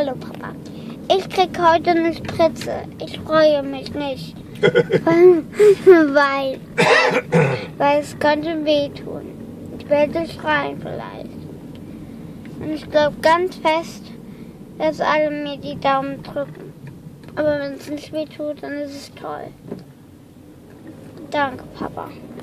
Hallo Papa. Ich krieg heute eine Spritze. Ich freue mich nicht. weil es könnte wehtun. Ich werde schreien vielleicht. Und ich glaube ganz fest, dass alle mir die Daumen drücken. Aber wenn es nicht wehtut, dann ist es toll. Danke, Papa.